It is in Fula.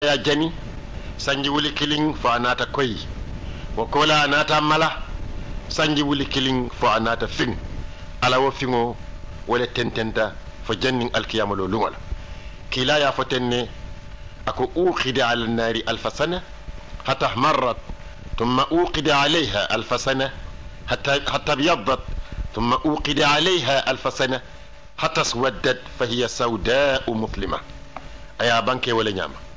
ya jani sanji wuli kilin fo anata koy wo kola anata mala sanji wuli kilin fo anata fin ala wo fingo wala tententa fo jannin alkiyama lo lungola kila ya fotenne ako uqida ala nari alf sana hatta ahmarrat ثم أوقد عليها 1000 سنة حتى ابيضت ثم أوقد عليها 1000 سنة حتى اسودت فهي سوداء مظلمة أيا بانكي ولا نعمة